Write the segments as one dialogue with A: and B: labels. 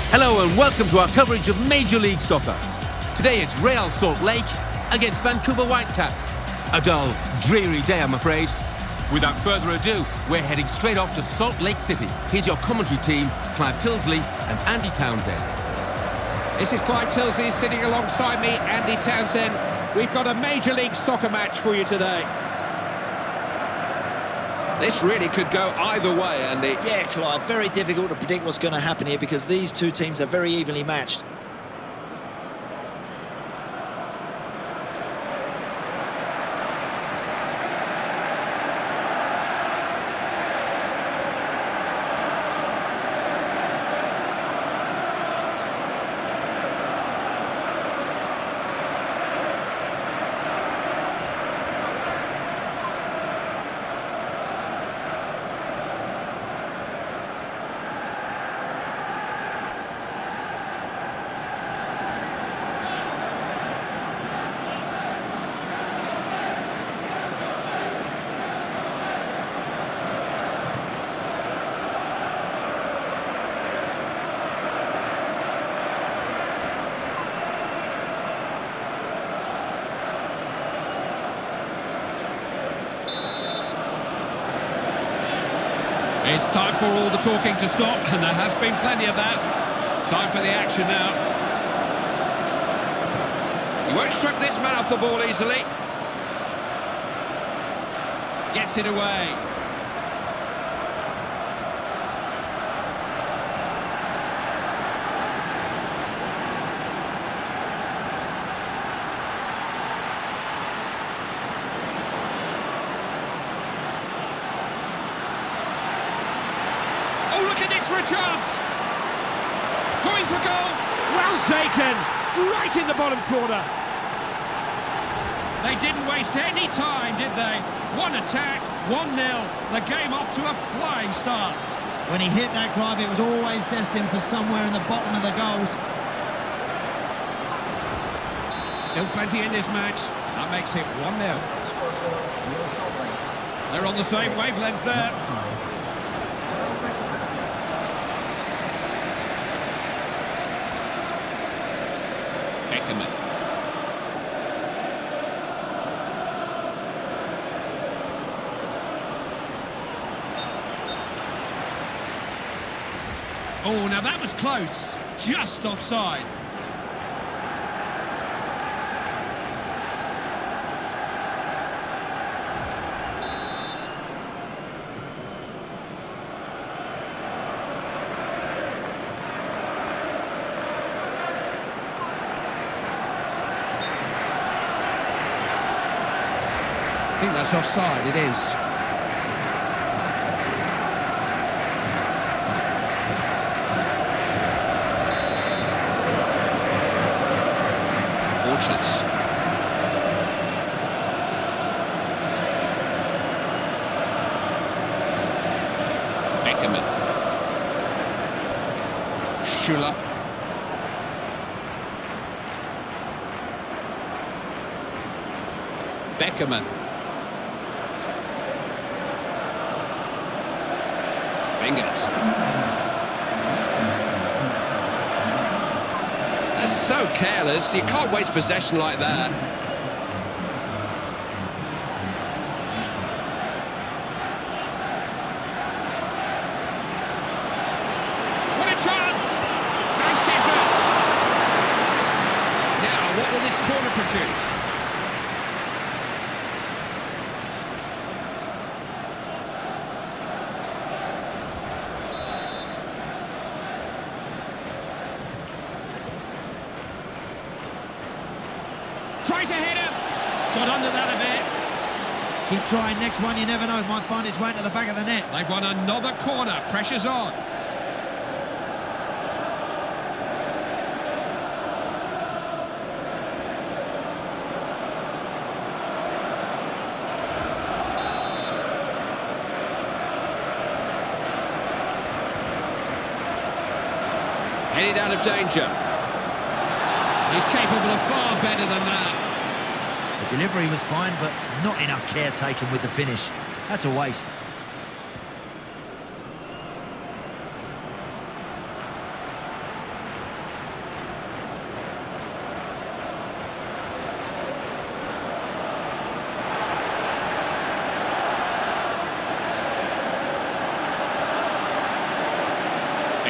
A: Hello and welcome to our coverage of Major League Soccer. Today it's Real Salt Lake against Vancouver Whitecaps. A dull, dreary day, I'm afraid. Without further ado, we're heading straight off to Salt Lake City. Here's your commentary team, Clive Tilsley and Andy Townsend.
B: This is Clive Tilsley sitting alongside me, Andy Townsend. We've got a Major League Soccer match for you today. This really could go either way, Andy.
C: Yeah, Clive, very difficult to predict what's going to happen here because these two teams are very evenly matched.
B: It's time for all the talking to stop, and there has been plenty of that. Time for the action now. He won't strip this man off the ball easily. Gets it away. Oh, look at this for a chance! Going for goal! Well taken! Right in the bottom corner! They didn't waste any time, did they? One attack, 1-0. The game off to a flying start.
C: When he hit that, Clive, it was always destined for somewhere in the bottom of the goals.
B: Still plenty in this match. That makes it 1-0. They're on the same wavelength there. Oh, now that was close. Just offside. I think that's offside, it is. Schüller. Beckerman. Bingert. That's so careless. You can't waste possession like that. What will this corner produce? Tries a header. Got under that a bit.
C: Keep trying, next one, you never know. Might find its way to the back of the net.
B: They've won another corner. Pressure's on. Headed out of danger. He's capable of far better than that.
C: The delivery was fine, but not enough care taken with the finish. That's a waste.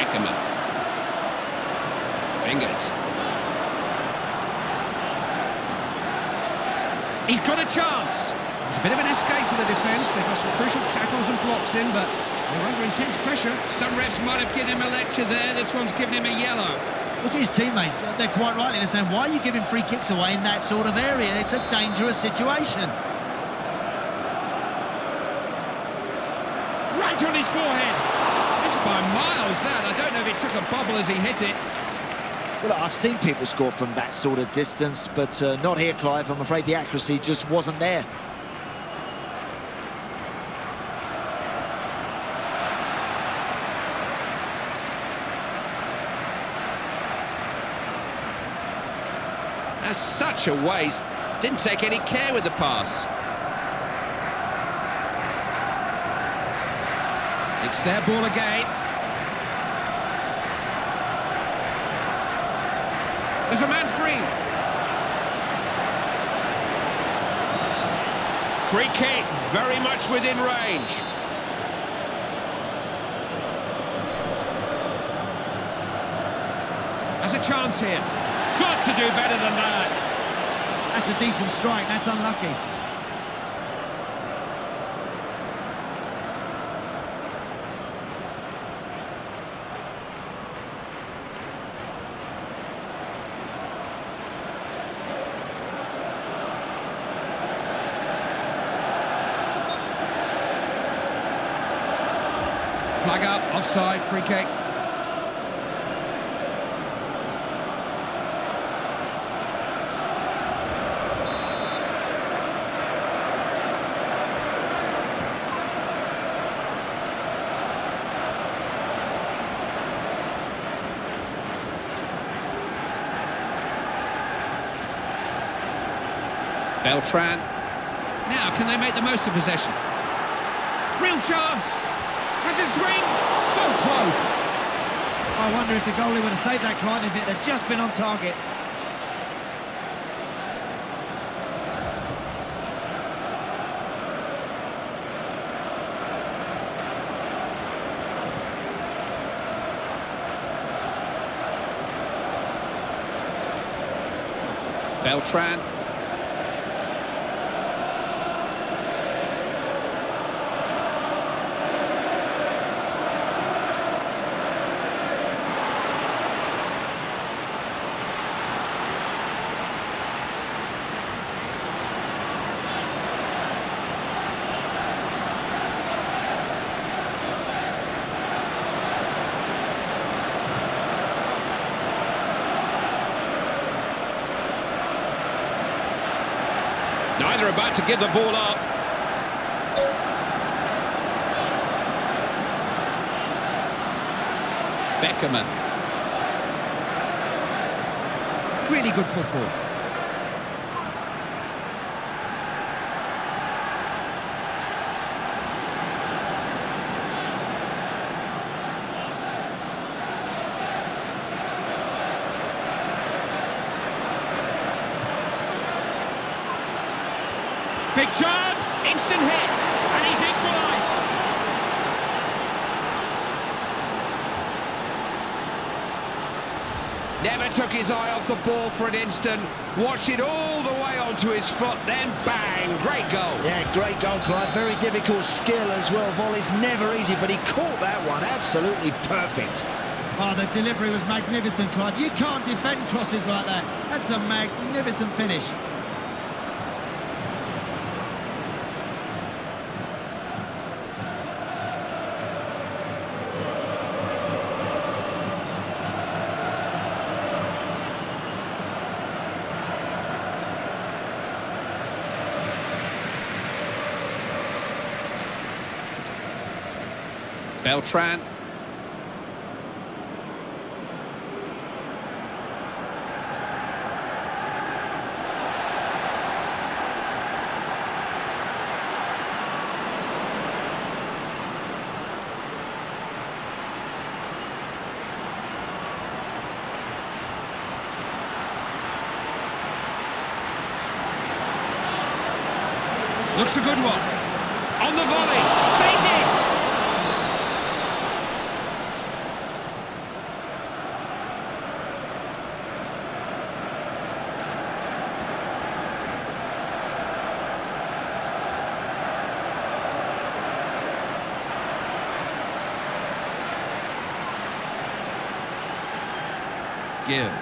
B: Beckerman. Fingers. He's got a chance. It's a bit of an escape for the defence. They've got some crucial tackles and blocks in, but they're under intense pressure. Some refs might have given him a lecture there. This one's given him a yellow.
D: Look at his teammates. They're quite rightly they're saying, why are you giving free kicks away in that sort of area? It's a dangerous situation.
B: Right on his forehead. It's by miles, that. I don't know if he took a bobble as he hit it.
C: Well, I've seen people score from that sort of distance, but not here, Clive. I'm afraid the accuracy just wasn't there.
B: That's such a waste. Didn't take any care with the pass. It's their ball again. There's a man free. Free kick, very much within range. Has a chance here. Got to do better than that.
D: That's a decent strike. That's unlucky.
B: Flag up, offside, free kick. Beltran. Now, can they make the most of possession? Real chance! Has a swing! So close!
D: I wonder if the goalie would have saved that, Clive, if it had just been on target.
B: Beltran. Neither about to give the ball up. Beckerman.
D: Really good football.
B: Big chance, instant hit, and he's equalised. Never took his eye off the ball for an instant, watched it all the way onto his foot, then bang, great goal.
C: Yeah, great goal, Clive. Very difficult skill as well. Volley's never easy, but he caught that one absolutely perfect.
D: Oh, the delivery was magnificent, Clive. You can't defend crosses like that. That's a magnificent finish.
B: Beltran. Looks a good one. On the volley. Saved it! Gill.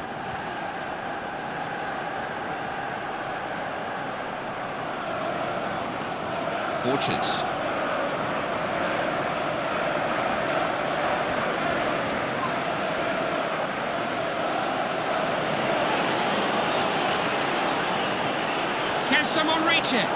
B: Orchards. Can someone reach it?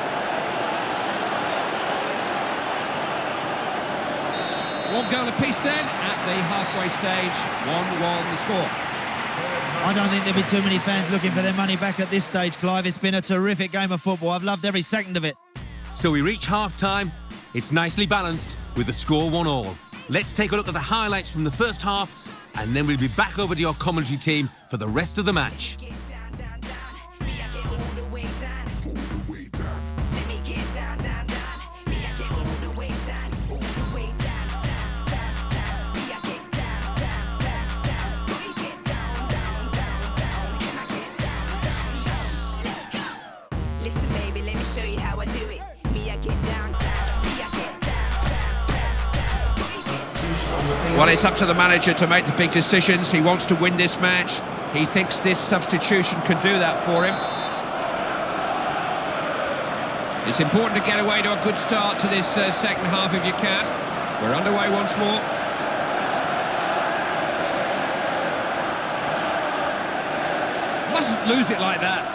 B: One goal apiece then at the halfway stage. 1-1 the score.
D: I don't think there'll be too many fans looking for their money back at this stage, Clive. It's been a terrific game of football. I've loved every second of it.
A: So we reach half-time. It's nicely balanced with the score 1-1. Let's take a look at the highlights from the first half, and then we'll be back over to your commentary team for the rest of the match.
E: Listen, baby, let me show you how I do it. Me, I get down, down. Me, I get down, down.
B: Well, it's up to the manager to make the big decisions. He wants to win this match. He thinks this substitution can do that for him. It's important to get away to a good start to this second half if you can. We're underway once more. Mustn't lose it like that.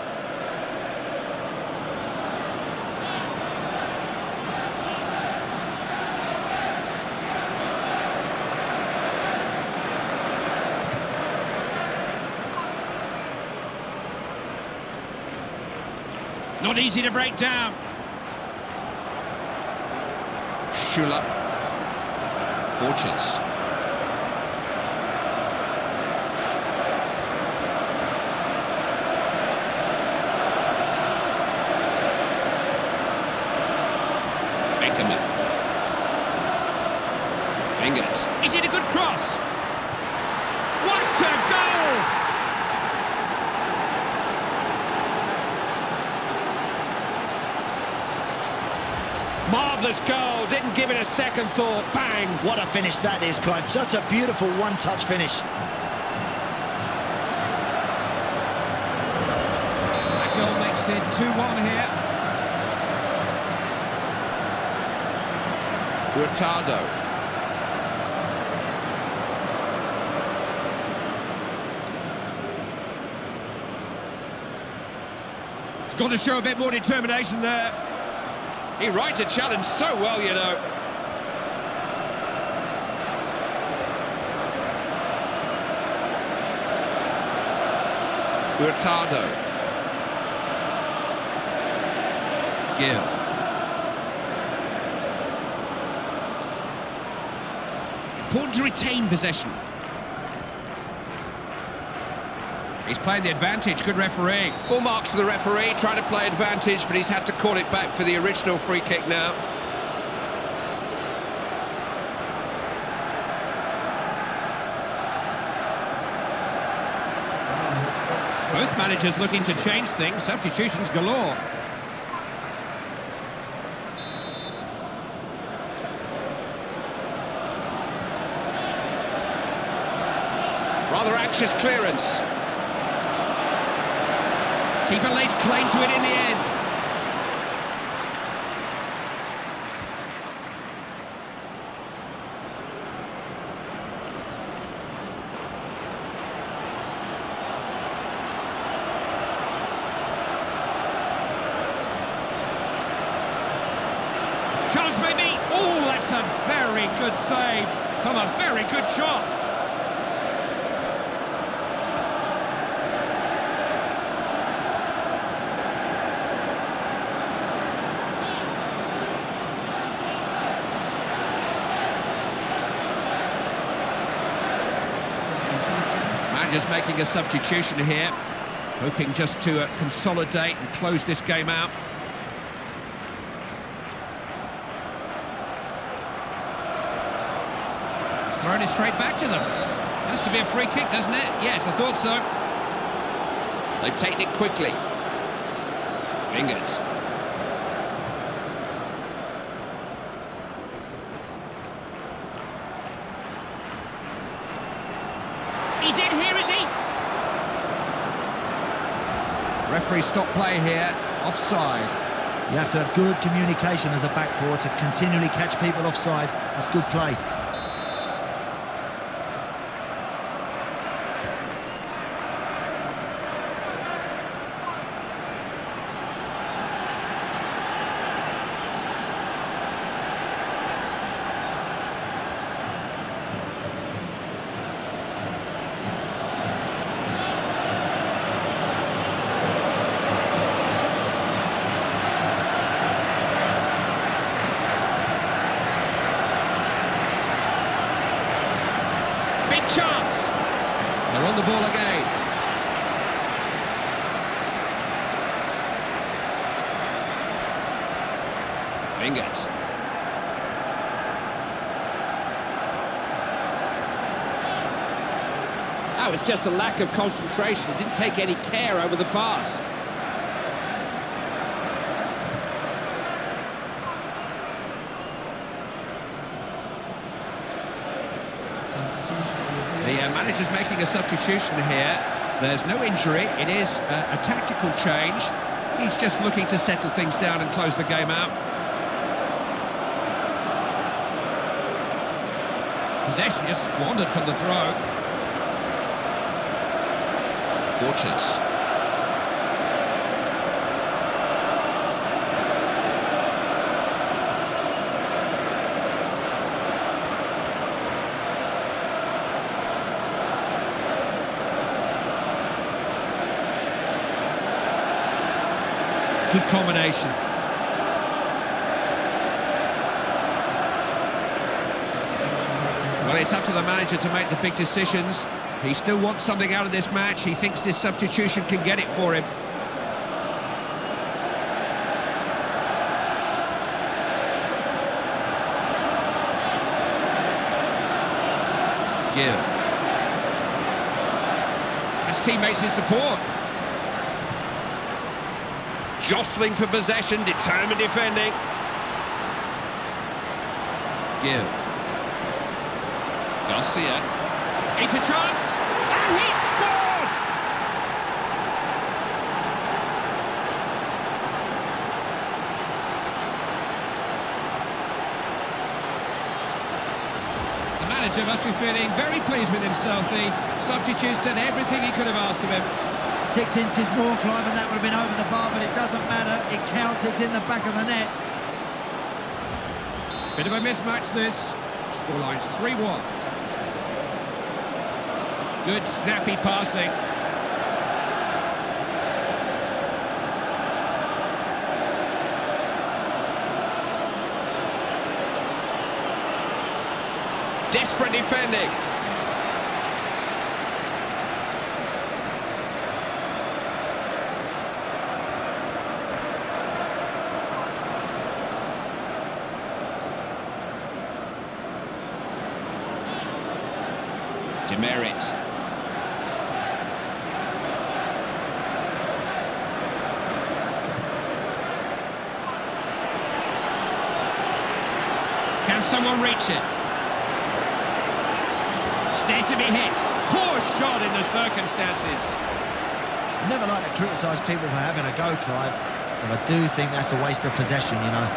B: Not easy to break down. Schuller. Orchards. Beckerman. Fingers. Is it a good cross? What a goal! Marvellous goal, didn't give it a second thought, bang!
C: What a finish that is, Clive. Such a beautiful one-touch finish.
B: That goal makes it 2-1 here. Hurtado. He's got to show a bit more determination there. He rides a challenge so well, you know. Hurtado. Gill. Important to retain possession. He's playing the advantage, good referee. Full marks for the referee, trying to play advantage, but he's had to call it back for the original free kick now. Both managers looking to change things, substitutions galore. Rather anxious clearance. Keeper lays claim to it in the end. Chance maybe. Oh, that's a very good save from a very good shot. Just making a substitution here, hoping just to consolidate and close this game out. He's thrown it straight back to them. Has to be a free kick, doesn't it? Yes, I thought so. They've taken it quickly. Fingers. He's in here, is he? Referee stopped play here. Offside.
D: You have to have good communication as a back four to continually catch people offside. That's good play.
B: Chance. They're on the ball again. Fingers. That was just a lack of concentration. He didn't take any care over the pass. The manager's making a substitution here. There's no injury. It is a tactical change. He's just looking to settle things down and close the game out. Possession just squandered from the throw. Gorgeous. Good combination. Well, it's up to the manager to make the big decisions. He still wants something out of this match. He thinks this substitution can get it for him. Gill. His teammates in support. Jostling for possession, determined defending. Gill. Garcia. It's a chance, and he scored! The manager must be feeling very pleased with himself. The substitutes did everything he could have asked of him.
D: 6 inches more, Clive, and that would have been over the bar, but it doesn't matter. It counts, it's in the back of the net.
B: Bit of a mismatch, this. Scoreline's 3-1. Good, snappy passing. Desperate defending. Demerit. Can someone reach it? Stay to be hit. Poor shot in the circumstances.
D: I never like to criticise people for having a go, Clive, but I do think that's a waste of possession, you know.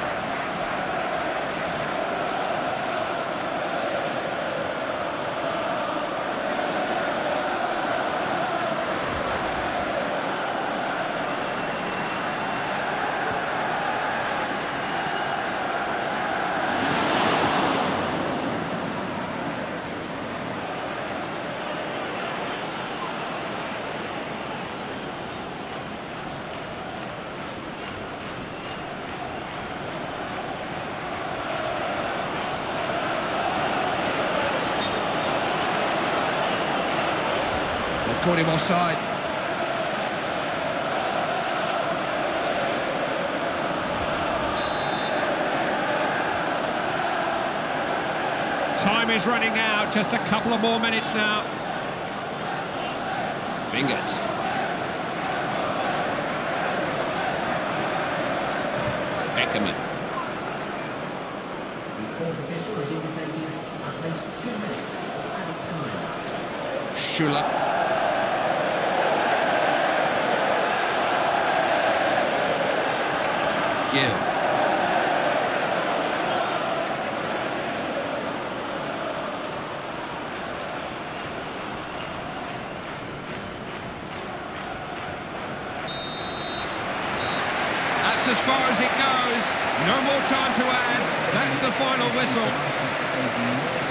B: Caught him offside. Time is running out, just a couple of more minutes now. Fingers. Beckerman. Shula. Gill. That's as far as it goes. No more time to add. That's the final whistle.